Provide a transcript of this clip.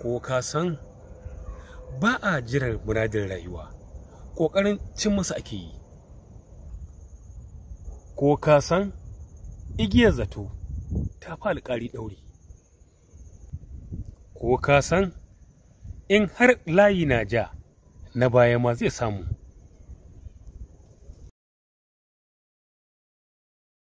Ko ka san ba a jiran muradin rayuwa, ƙoƙarin cin masa ake yi. Ko ka san igiyar zato ta fi alƙali ɗauri. Ko ka san in har layi na ja na baya ma zai samu.